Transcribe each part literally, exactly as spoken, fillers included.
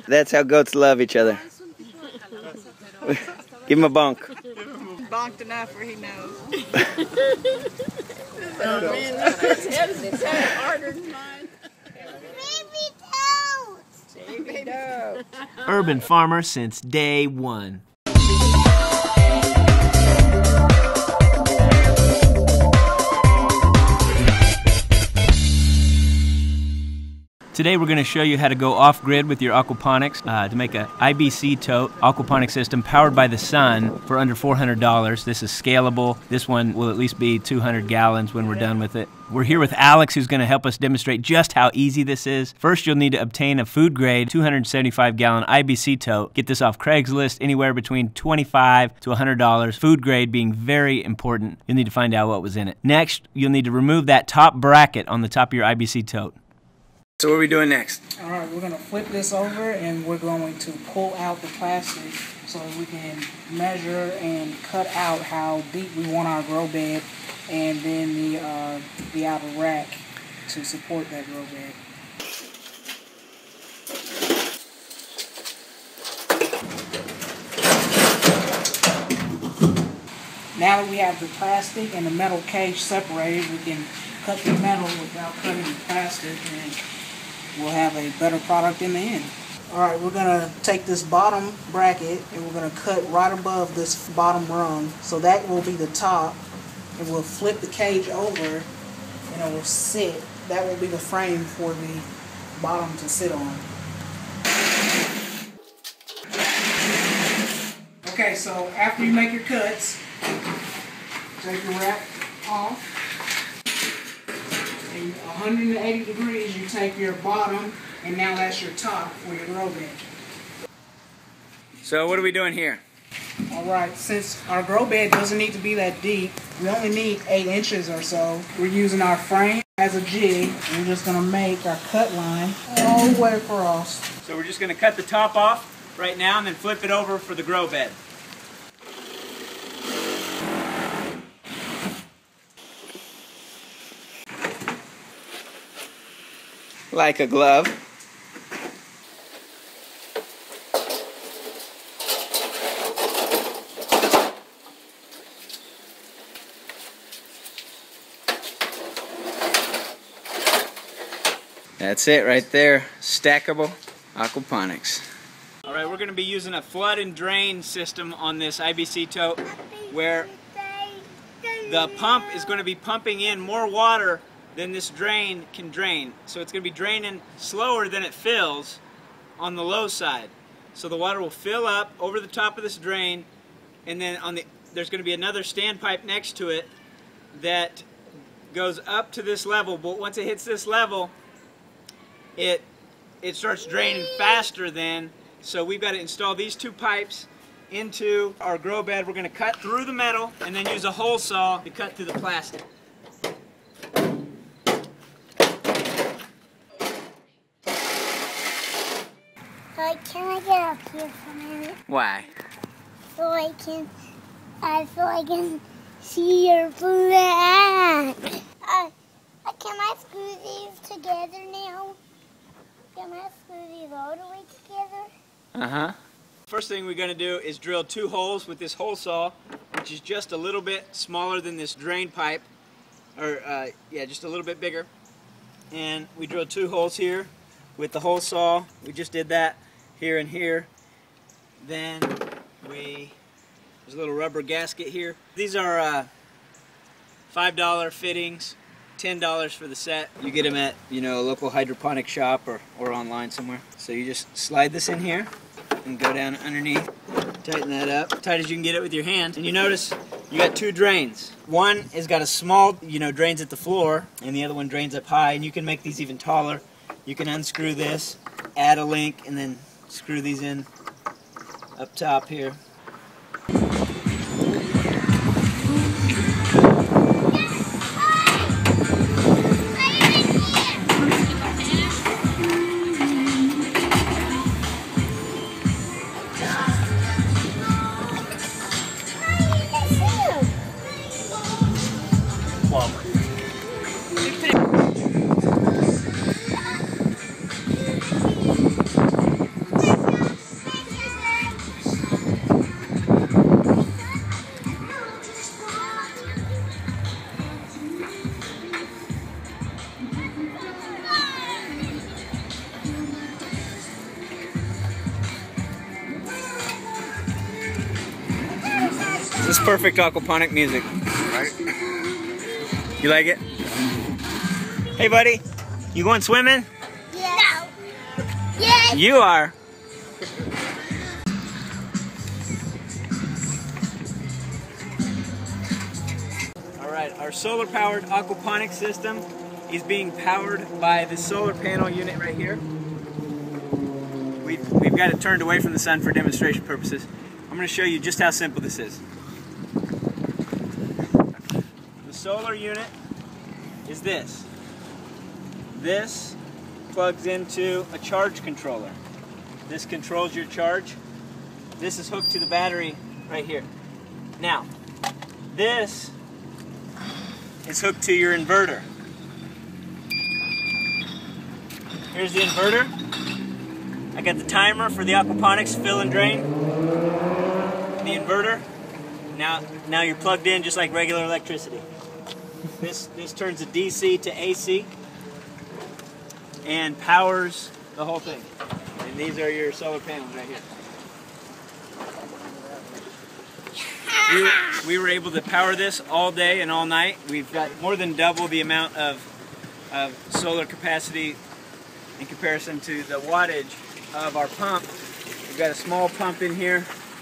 That's how goats love each other. Give him a bonk. Bonked enough where he knows. Oh man, his head is harder than mine. Baby goat! Baby goat! Urban farmer since day one. Today we're going to show you how to go off-grid with your aquaponics uh, to make a I B C tote aquaponics system powered by the sun for under four hundred dollars. This is scalable. This one will at least be two hundred gallons when we're done with it. We're here with Alex, who's going to help us demonstrate just how easy this is. First, you'll need to obtain a food-grade two hundred seventy-five gallon I B C tote. Get this off Craigslist, anywhere between twenty-five to one hundred dollars. Food grade being very important. You'll need to find out what was in it. Next, you'll need to remove that top bracket on the top of your I B C tote. So what are we doing next? All right, we're going to flip this over and we're going to pull out the plastic so we can measure and cut out how deep we want our grow bed, and then the, uh, the outer rack to support that grow bed. Now that we have the plastic and the metal cage separated, we can cut the metal without cutting the plastic, and we'll have a better product in the end. Alright, we're going to take this bottom bracket and we're going to cut right above this bottom rung. So that will be the top, and we'll flip the cage over and it will sit. That will be the frame for the bottom to sit on. Okay, so after you make your cuts, take your wrap off. And one hundred eighty degrees, you take your bottom, and now that's your top for your grow bed. So what are we doing here? Alright, since our grow bed doesn't need to be that deep, we only need eight inches or so. We're using our frame as a jig, and we're just going to make our cut line all the way across. So we're just going to cut the top off right now and then flip it over for the grow bed. Like a glove. That's it right there. Stackable aquaponics. All right, we're going to be using a flood and drain system on this I B C tote, where the pump is going to be pumping in more water then this drain can drain. So it's going to be draining slower than it fills on the low side. So the water will fill up over the top of this drain, and then on the there's going to be another standpipe next to it that goes up to this level, but once it hits this level, it it starts draining faster then. So we've got to install these two pipes into our grow bed. We're going to cut through the metal and then use a hole saw to cut through the plastic. Like, can I get up here for a minute? Why? So I can, uh, so I can see your flag. Uh, uh, can I screw these together now? Can I screw these all the way together? Uh-huh. First thing we're going to do is drill two holes with this hole saw, which is just a little bit smaller than this drain pipe, or uh, yeah, just a little bit bigger. And we drill two holes here with the hole saw. We just did that here and here. Then we, there's a little rubber gasket here. These are uh, five dollar fittings, ten dollars for the set. You get them at, you know, a local hydroponic shop or, or online somewhere. So you just slide this in here and go down underneath, tighten that up, tight as you can get it with your hand. And you notice you got two drains. One has got a small, you know, drains at the floor, and the other one drains up high, and you can make these even taller. You can unscrew this, add a link, and then screw these in up top here. This is perfect aquaponic music. Right? You like it? Hey, buddy. You going swimming? Yes. No. Yes. You are. All right, our solar-powered aquaponics system is being powered by the solar panel unit right here. We've, we've got it turned away from the sun for demonstration purposes. I'm going to show you just how simple this is. The solar unit is this. This plugs into a charge controller. This controls your charge. This is hooked to the battery right here. Now, this is hooked to your inverter. Here's the inverter. I got the timer for the aquaponics fill and drain. The inverter. Now, now you're plugged in just like regular electricity. This, this turns a D C to A C and powers the whole thing. And these are your solar panels right here. We, we were able to power this all day and all night. We've got more than double the amount of, of solar capacity in comparison to the wattage of our pump. We've got a small pump in here.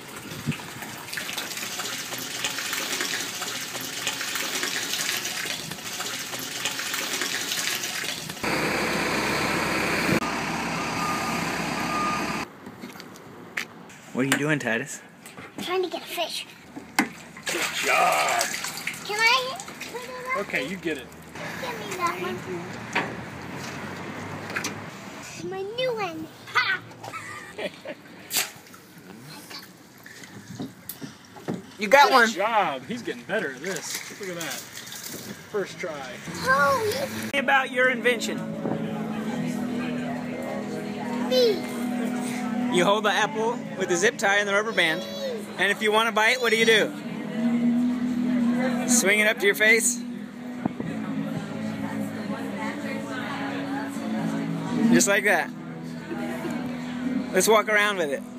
What are you doing, Titus? I'm trying to get a fish. Good job. Can I put it up? Okay, you get it. Give me that one. My new one. Ha! You got one. Good job. He's getting better at this. Look at that. First try. Oh, Tell me about your invention. me. You hold the apple with the zip tie and the rubber band, and if you want to bite, what do you do? Swing it up to your face? Just like that. Let's walk around with it.